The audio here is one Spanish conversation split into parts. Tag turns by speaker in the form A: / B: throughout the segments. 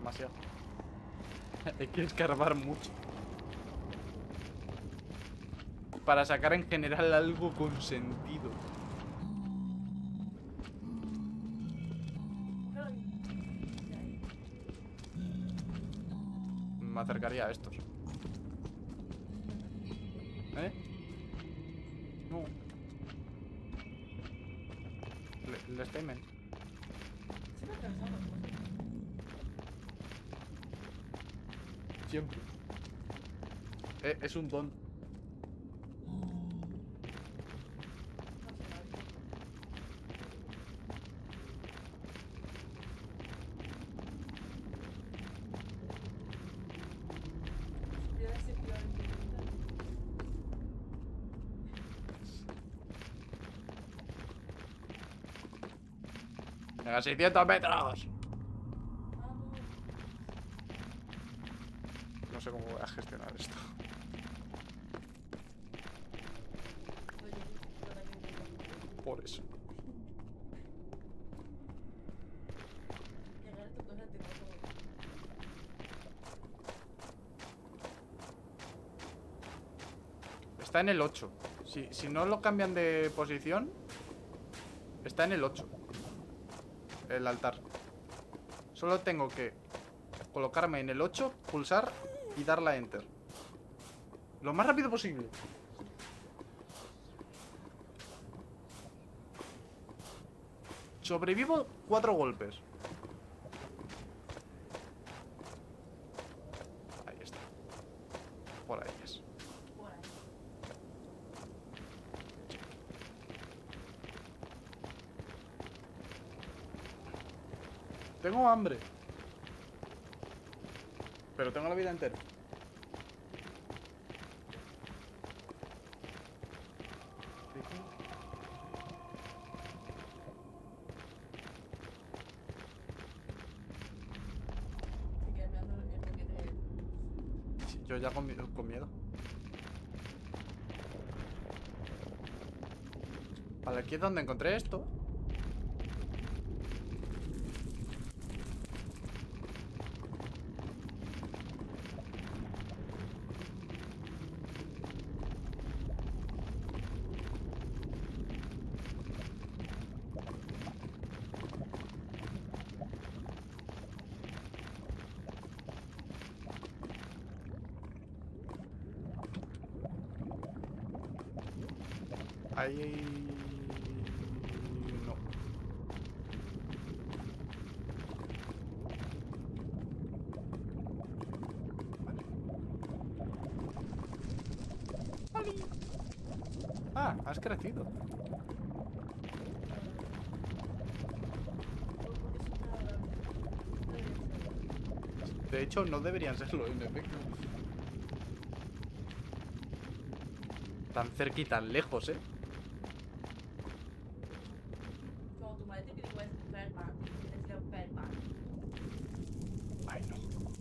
A: demasiado. Hay que escarbar mucho para sacar en general algo con sentido. Me acercaría a estos. ¿Eh? No. Les temen. Siempre. Es un don. ¡A 600 metros! No sé cómo voy a gestionar esto. Por eso. Está en el 8. Si no lo cambian de posición, está en el 8. El altar. Solo tengo que colocarme en el 8, pulsar y darle a Enter. Lo más rápido posible. Sobrevivo 4 golpes. Ahí está. Por ahí es. Tengo hambre. Pero tengo la vida entera. Sí, yo ya con miedo. Vale, aquí es donde encontré esto. Ahí... no. Vale. Ah, has crecido. De hecho, no deberían serlo, en efecto. Tan cerca y tan lejos, ¿eh? Ay, no.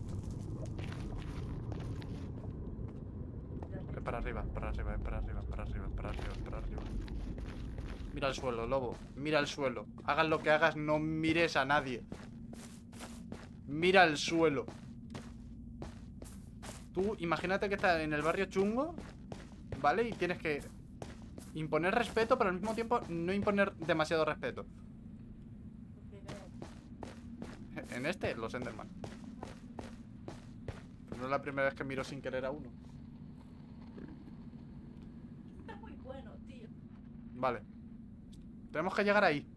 A: Para arriba, para arriba, para arriba, para arriba, para arriba, para arriba. Mira el suelo, lobo. Mira el suelo. Hagas lo que hagas, no mires a nadie. Mira el suelo. Tú imagínate que estás en el barrio chungo, ¿vale? Y tienes que imponer respeto, pero al mismo tiempo no imponer demasiado respeto. En este, los Enderman. Pero no es la primera vez que miro sin querer a uno.
B: Está muy bueno, tío.
A: Vale. Tenemos que llegar ahí.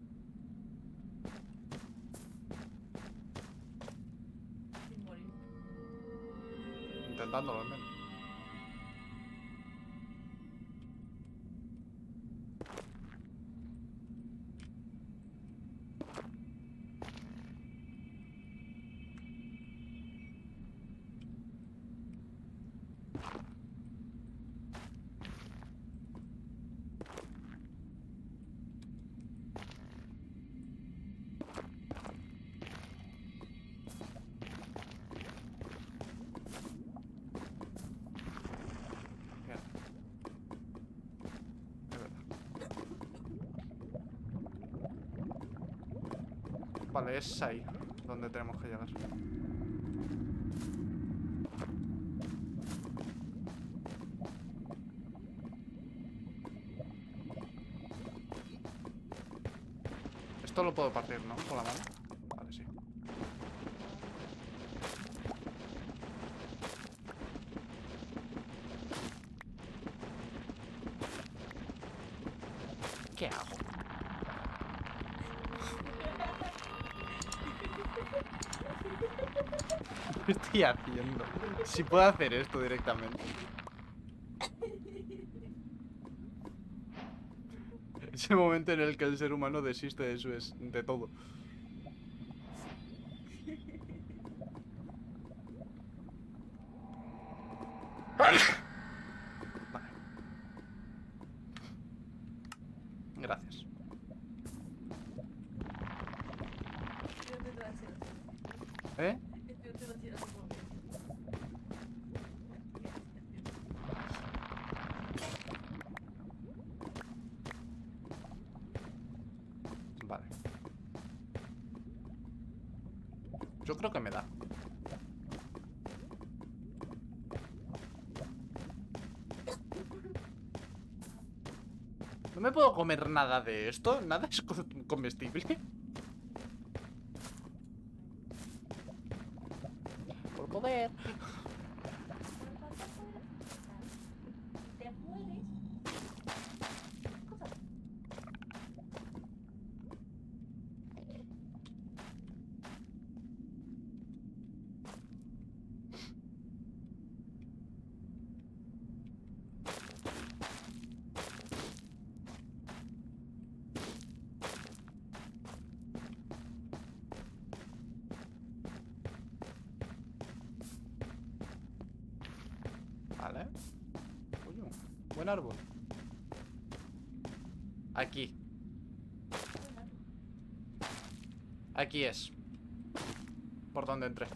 B: Sin morir.
A: Intentándolo, al menos. Vale, es ahí donde tenemos que llegar. Esto lo puedo partir, ¿no? Con la mano. Vale, sí. ¿Qué hago? ¿Qué estoy haciendo? Si puedo hacer esto directamente. Es el momento en el que el ser humano desiste de todo. Vale. Gracias. ¿Eh? Vale. Yo creo que me da. No me puedo comer nada de esto. Nada es comestible. Por poder.
B: Te mueres. Cosa.
A: Vale. Coño, buen árbol. Aquí. Aquí es. Por donde entré.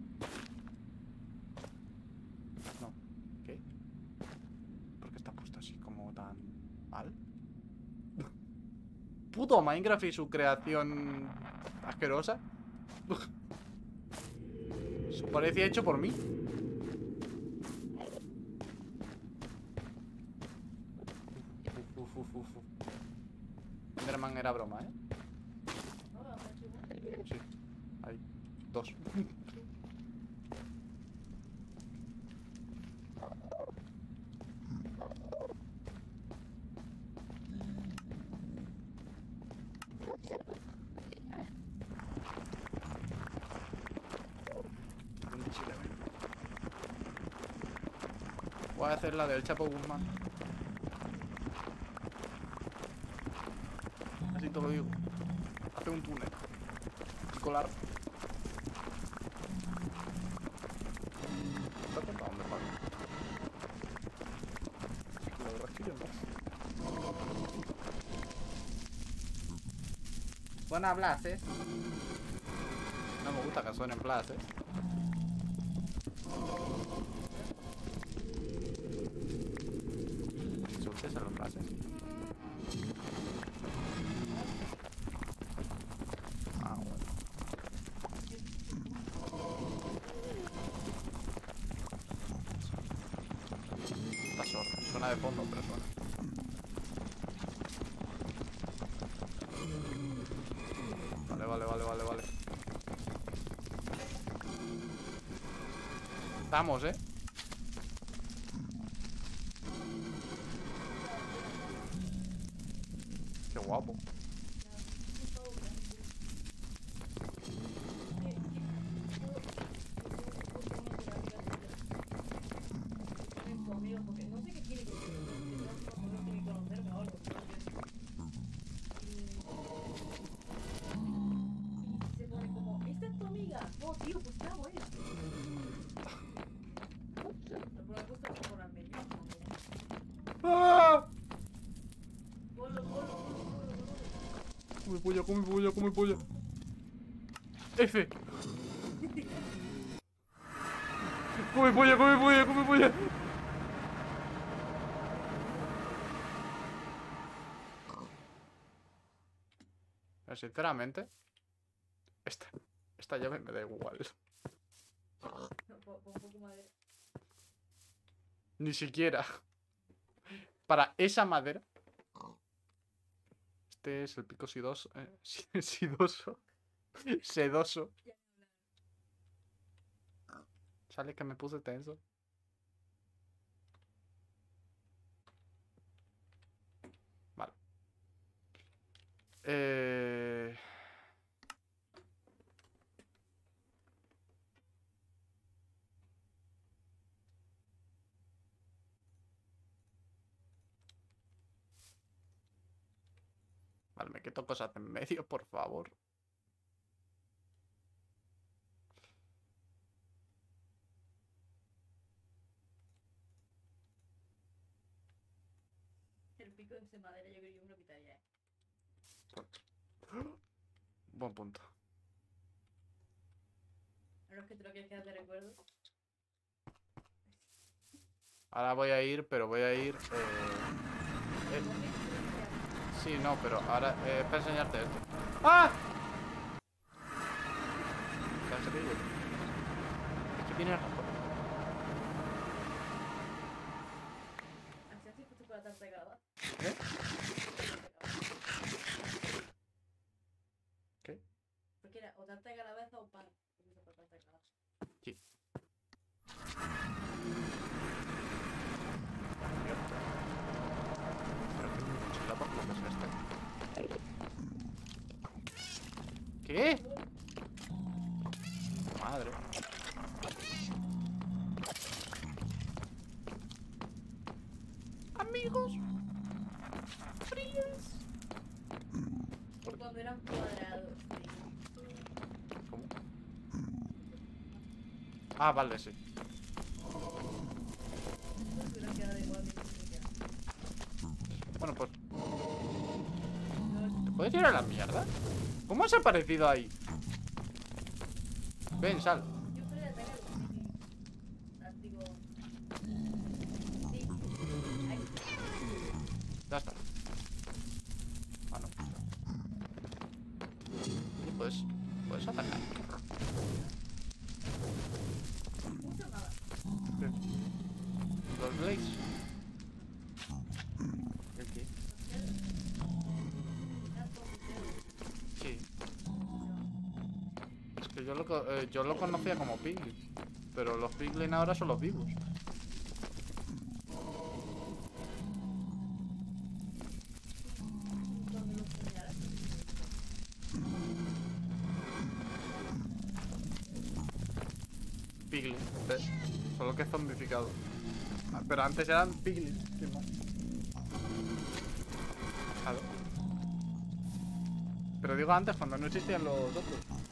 A: No. ¿Qué? ¿Por qué está puesto así como tan mal? Puto Minecraft y su creación asquerosa. Eso parecía hecho por mí. Enderman era broma, ¿eh? Sí, hay dos. Voy a hacer la del Chapo Guzmán. Así te lo digo. Hace un túnel y colar. ¿Te has contado dónde pago? La verdad es que yo no. Suena Blas, ¿eh? No me gusta que suenen Blas, ¿eh? ¿Se usan los Blases? Ah, bueno. Está sordo. Suena de fondo, pero suena. Vale. Estamos, ¿eh? Qué guapo.
B: Porque no sé qué quiere que no tiene que conocerme o algo. Y se pone como, ¿esta es tu amiga? No, tío, pues ¿qué hago esto? Pero me gusta mejorarme yo.
A: ¡Ah!
B: Polo.
A: Come polla. F. Come polla. Sinceramente, Esta, esta llave me da igual.
B: No, pon un poco de madera.
A: Ni siquiera. Para esa madera. Este es el pico sidoso. Sidoso. Sedoso. Sale que me puse tenso. Vale. Vale, me quito cosas en medio, por favor.
B: El pico de madera yo creo que yo me lo quitaría, ¿eh?
A: Buen punto.
B: A menos que te lo quieras quedar de recuerdo.
A: Ahora voy a ir, pero voy a ir... Sí, no, pero ahora... es para enseñarte esto. ¡Ah! ¿En serio? Es que tienes razón.
B: ¿Así has puesto con la tarta de calabaza?
A: ¿Qué? ¿Qué?
B: Porque era o tarta de calabaza o pan. Empiezo por tarta de calabaza.
A: Sí. Pero qué mochila por lo que es este. ¿Qué? Madre. Amigos. Fríos.
B: O cuando eran cuadrados.
A: ¿Cómo? Ah, vale, sí.
B: No se hubiera quedado igual de que
A: Bueno, pues...
B: no,
A: ¿te puedes ir a la mierda? ¿Cómo has aparecido ahí? Ven, sal.
B: yo podría atacar digo. Sí. Ahí.
A: Ya está. Ah, no. Y puedes atacar.
B: Mucho nada.
A: ¿Qué? Los Blades. ¿El qué? Sí. Es que yo lo conocía como Piglin. Pero los Piglin ahora son los vivos.
B: Cuando lo señalas.
A: Piglin, ¿ves? Solo que zombificado. Ah, pero antes eran Piglin, sin más. Claro. Pero digo antes, cuando no existían los otros.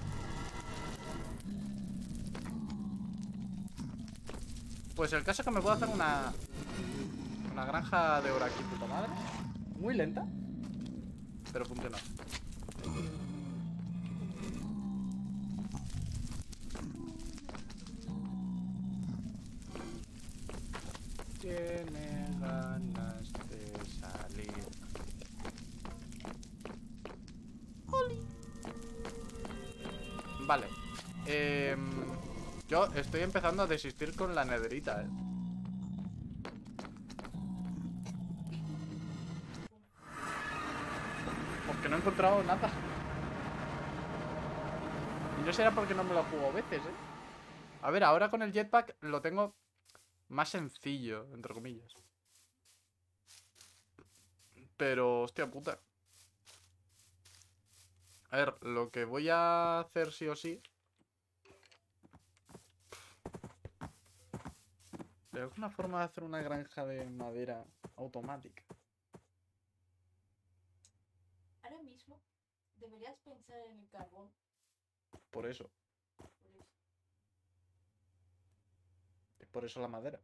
A: Pues el caso es que me puedo hacer una granja de oro aquí, puta madre. Muy lenta, pero funciona. Tiene ganas de salir. ¡Oli! Vale. Yo estoy empezando a desistir con la nederita, Porque no he encontrado nada. Y no será porque no me lo juego veces, A ver, ahora con el jetpack lo tengo más sencillo, entre comillas. Pero, hostia puta. A ver, lo que voy a hacer sí o sí... ¿Hay alguna forma de hacer una granja de madera automática?
B: Ahora mismo deberías pensar en el carbón.
A: Por eso.
B: Por eso.
A: Es por eso la madera.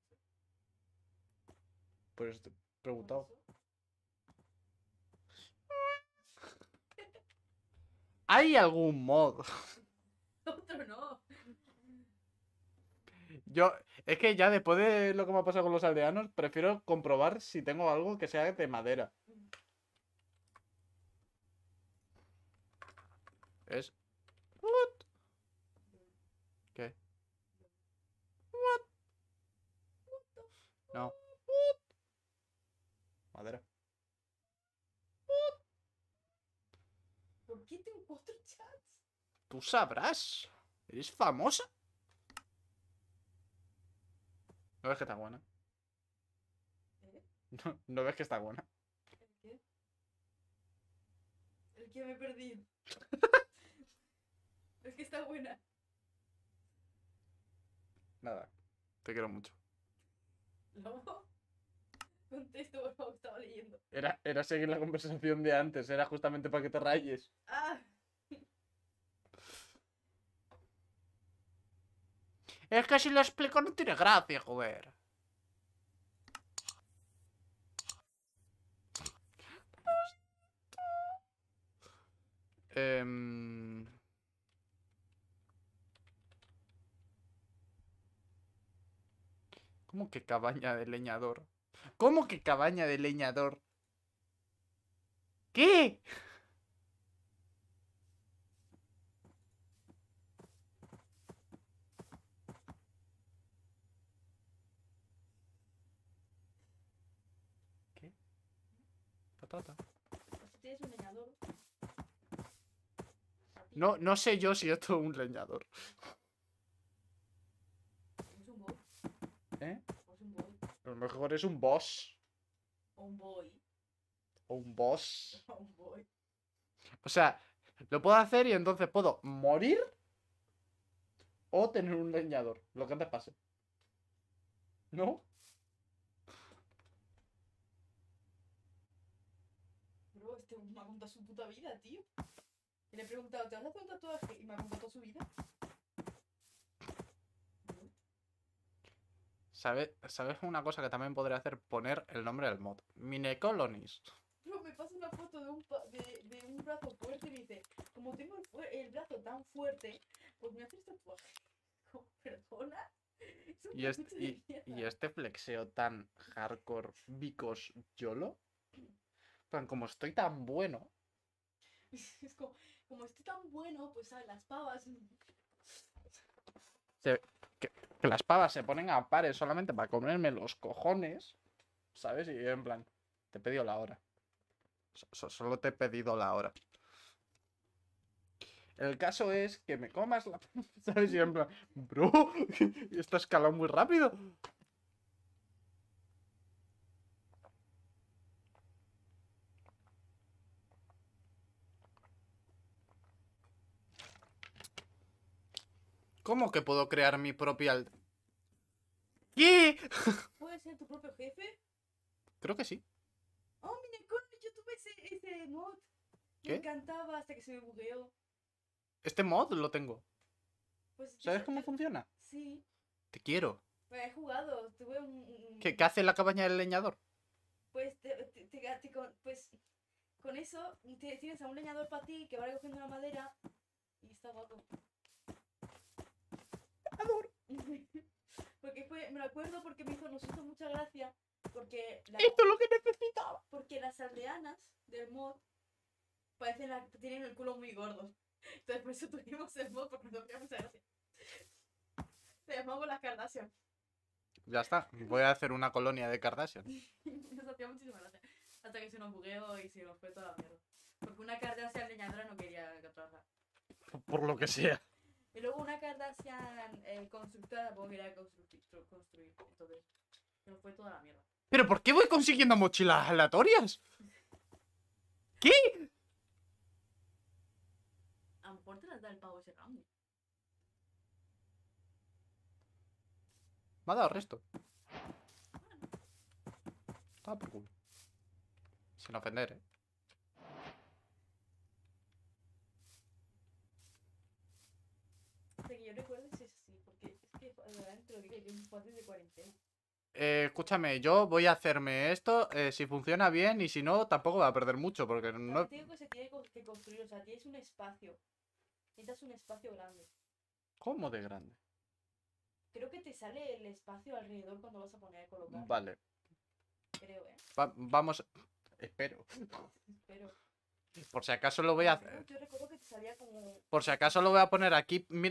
A: Por eso te he preguntado.
B: Por eso.
A: ¿Hay algún mod?
B: Otro no.
A: Es que ya después de lo que me ha pasado con los aldeanos, prefiero comprobar si tengo algo que sea de madera. Es No. Madera.
B: ¿Por qué tengo 4 chats?
A: Tú sabrás. ¿Eres famosa? ¿No ves que está buena?
B: ¿Eh?
A: ¿No ves que está buena?
B: ¿El qué? El que me he perdido. Es que está buena.
A: Nada. Te quiero mucho.
B: Luego contesto, por favor, estaba leyendo.
A: Era seguir la conversación de antes. Era justamente para que te rayes.
B: ¡Ah!
A: Es que si lo explico no tiene gracia, joder. ¿Cómo que cabaña de leñador? ¿Cómo que cabaña de leñador? ¿Qué? ¿Qué? Patata.
B: Pues si tienes un leñador. a ti,
A: No sé yo si esto es un leñador.
B: Es un boy.
A: ¿Eh?
B: O es un boy.
A: A lo mejor es un boss.
B: O un boy.
A: O un boss.
B: O un boy.
A: O sea, lo puedo hacer y entonces puedo morir o tener un leñador. Lo que te pase. ¿No?
B: Bro, este me ha contado su puta vida, tío. Y le he preguntado, ¿te vas a hacer un tatuaje? Y me ha contado toda su vida. Bro,
A: ¿Sabes una cosa que también podría hacer? Poner el nombre del mod. Minecolonies.
B: Bro, me pasa una foto de de un brazo fuerte y me dice, como tengo el brazo tan fuerte, pues me haces tatuaje. Como, ¿perdona? Es un
A: Y
B: peluche de
A: y
B: mierda.
A: este flexeo tan hardcore Vicos YOLO. En plan, como estoy tan bueno.
B: Es como estoy tan bueno, pues ¿sabes? Las pavas.
A: se- que las pavas se ponen a pares solamente para comerme los cojones. ¿Sabes? Y en plan, te he pedido la hora. Solo te he pedido la hora. El caso es que me comas la... ¿Sabes? Y en plan, bro, esto ha escalado muy rápido. ¿Cómo que puedo crear mi propia... ¿Qué?
B: ¿Puedes ser tu propio jefe?
A: Creo que sí.
B: Oh, mira, yo tuve ese mod. Me
A: ¿Qué?
B: encantaba hasta que se me bugueó.
A: Este mod lo tengo.
B: Pues
A: ¿Sabes cómo funciona?
B: Sí,
A: Te quiero.
B: pues he jugado. Tuve
A: ¿Qué hace la cabaña del leñador?
B: Pues, pues con eso tienes a un leñador para ti que va recogiendo la madera y está guapo.
A: Adoro.
B: Porque me lo acuerdo porque nos hizo mucha gracia. Porque,
A: Esto es lo que necesitaba.
B: porque las aldeanas del mod tienen el culo muy gordo. Entonces por eso tuvimos el mod porque nos hacía mucha gracia. Le llamamos las Kardashian.
A: Ya está. Voy a hacer una colonia de Kardashian.
B: Nos hacía muchísima gracia. Hasta que se nos bugueó y se nos fue toda la mierda. Porque una Kardashian leñadora no quería trabajar.
A: Por lo que sea.
B: Y luego una Kardashian constructora tampoco quería construir. Entonces, se nos fue toda la mierda.
A: ¿Pero por qué voy consiguiendo mochilas aleatorias? ¿Qué?
B: A lo mejor te las da el pavo ese round.
A: Me ha dado resto. Estaba por culo. Sin ofender, ¿eh?
B: Hasta que yo recuerdo si es así, porque es que realmente lo digo, yo un fácil de cuarentena.
A: Escúchame, yo voy a hacerme esto. Si funciona bien y si no, tampoco voy a perder mucho. Porque
B: También
A: no...
B: te digo que se tiene que construir, o sea, tienes un espacio. Necesitas un espacio grande.
A: ¿Cómo de grande?
B: Creo que te sale el espacio alrededor cuando vas a poner a colocar.
A: Vale.
B: Creo,
A: Vamos... Espero.
B: Pero
A: Por si acaso lo voy a hacer.
B: yo recuerdo que te salía como.
A: Por si acaso lo voy a poner aquí. Mira.